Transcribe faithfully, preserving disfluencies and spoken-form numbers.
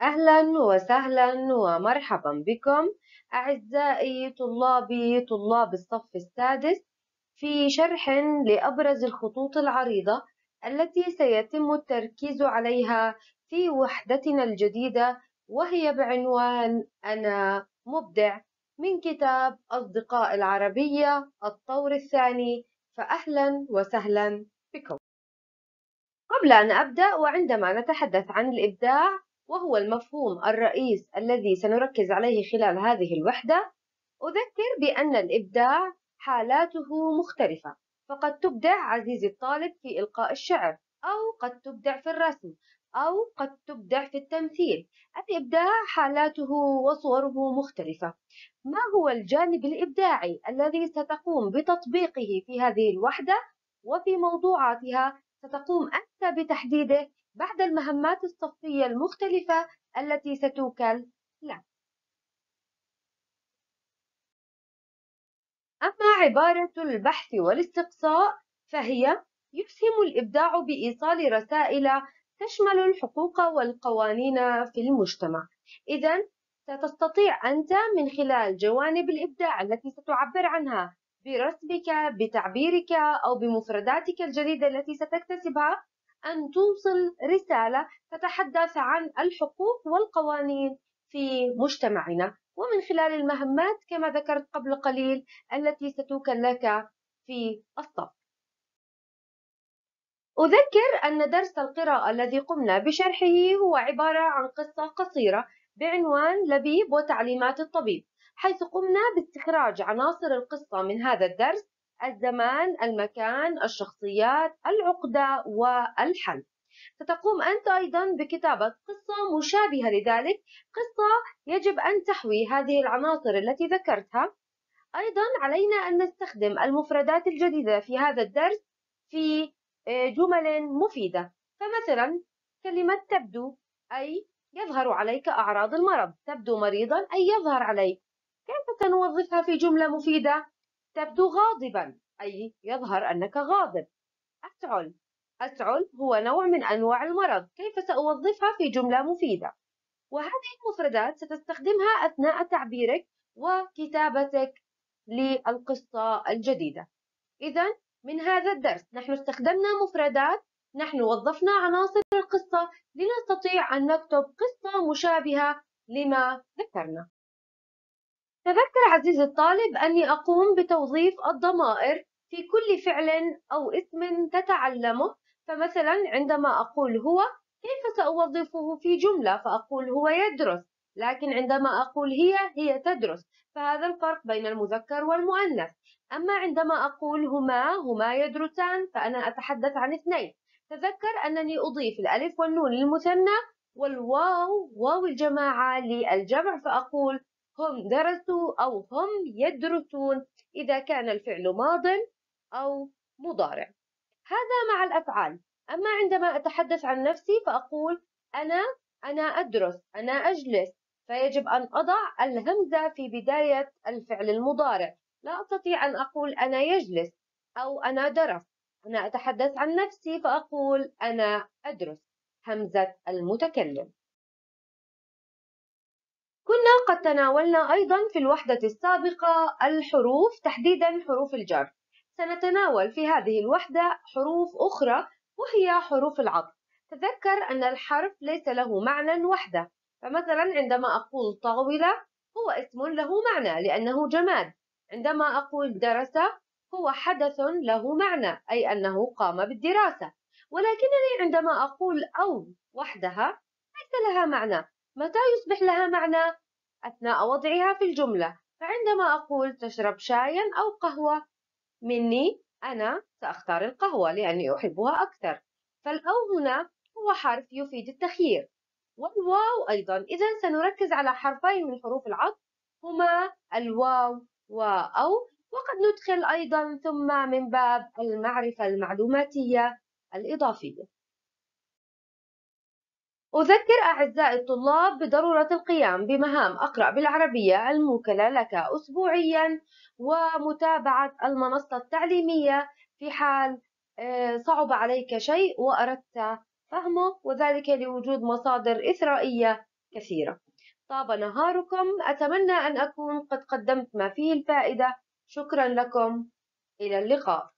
أهلا وسهلا ومرحبا بكم أعزائي طلابي طلاب الصف السادس في شرح لأبرز الخطوط العريضة التي سيتم التركيز عليها في وحدتنا الجديدة، وهي بعنوان أنا مبدع، من كتاب أصدقاء العربية الطور الثاني. فأهلا وسهلا بكم. قبل أن أبدأ، وعندما نتحدث عن الإبداع وهو المفهوم الرئيس الذي سنركز عليه خلال هذه الوحدة، أذكر بأن الإبداع حالاته مختلفة، فقد تبدع عزيزي الطالب في إلقاء الشعر، أو قد تبدع في الرسم، أو قد تبدع في التمثيل. الإبداع حالاته وصوره مختلفة. ما هو الجانب الإبداعي الذي ستقوم بتطبيقه في هذه الوحدة وفي موضوعاتها؟ ستقوم أنت بتحديده بعد المهمات الصفية المختلفة التي ستوكل لك. أما عبارة البحث والاستقصاء فهي يسهم الإبداع بإيصال رسائل تشمل الحقوق والقوانين في المجتمع. إذن ستستطيع أنت من خلال جوانب الإبداع التي ستعبر عنها برسمك، بتعبيرك، أو بمفرداتك الجديدة التي ستكتسبها، أن توصل رسالة تتحدث عن الحقوق والقوانين في مجتمعنا، ومن خلال المهمات كما ذكرت قبل قليل التي ستوكل لك في الصف. أذكر أن درس القراءة الذي قمنا بشرحه هو عبارة عن قصة قصيرة بعنوان لبيب وتعليمات الطبيب، حيث قمنا باستخراج عناصر القصة من هذا الدرس: الزمان، المكان، الشخصيات، العقدة، والحل. ستقوم أنت أيضا بكتابة قصة مشابهة لذلك، قصة يجب أن تحوي هذه العناصر التي ذكرتها. أيضا علينا أن نستخدم المفردات الجديدة في هذا الدرس في جمل مفيدة. فمثلا كلمة تبدو، أي يظهر عليك أعراض المرض. تبدو مريضا أي يظهر عليك. كيف سنوظفها في جملة مفيدة؟ تبدو غاضبا أي يظهر أنك غاضب. أسعل، أسعل هو نوع من أنواع المرض. كيف سأوظفها في جملة مفيدة؟ وهذه المفردات ستستخدمها أثناء تعبيرك وكتابتك للقصة الجديدة. إذا من هذا الدرس نحن استخدمنا مفردات، نحن وظفنا عناصر القصة لنستطيع أن نكتب قصة مشابهة لما ذكرنا. تذكر عزيزي الطالب أني أقوم بتوظيف الضمائر في كل فعل أو اسم تتعلمه. فمثلا عندما أقول هو، كيف سأوظفه في جملة؟ فأقول هو يدرس. لكن عندما أقول هي، هي تدرس. فهذا الفرق بين المذكر والمؤنث. أما عندما أقول هما، هما يدرسان، فأنا أتحدث عن اثنين. تذكر أنني أضيف الألف والنون للمثنى والواو، واو الجماعة، للجمع، فأقول هم درسوا أو هم يدرسون إذا كان الفعل ماض أو مضارع. هذا مع الأفعال. أما عندما أتحدث عن نفسي فأقول أنا، أنا أدرس، أنا أجلس. فيجب أن أضع الهمزة في بداية الفعل المضارع. لا أستطيع أن أقول أنا يجلس أو أنا درس. أنا أتحدث عن نفسي فأقول أنا أدرس، همزة المتكلم. كنا قد تناولنا أيضا في الوحدة السابقة الحروف، تحديدا حروف الجر. سنتناول في هذه الوحدة حروف أخرى وهي حروف العطف. تذكر أن الحرف ليس له معنى وحده. فمثلا عندما أقول طاولة هو اسم له معنى لأنه جماد. عندما أقول درس هو حدث له معنى، أي أنه قام بالدراسة. ولكنني عندما أقول أو وحدها ليس لها معنى. متى يصبح لها معنى؟ أثناء وضعها في الجملة. فعندما أقول تشرب شايا أو قهوة، مني أنا سأختار القهوة لأني أحبها أكثر. فالأو هنا هو حرف يفيد التخيير، والواو أيضا. إذا سنركز على حرفين من حروف العطف هما الواو وأو، وقد ندخل أيضا ثم من باب المعرفة المعلوماتية الإضافية. أذكر أعزائي الطلاب بضرورة القيام بمهام أقرأ بالعربية الموكلة لك أسبوعيا، ومتابعة المنصة التعليمية في حال صعب عليك شيء وأردت فهمه، وذلك لوجود مصادر إثرائية كثيرة. طاب نهاركم، أتمنى أن أكون قد قدمت ما فيه الفائدة. شكرا لكم، إلى اللقاء.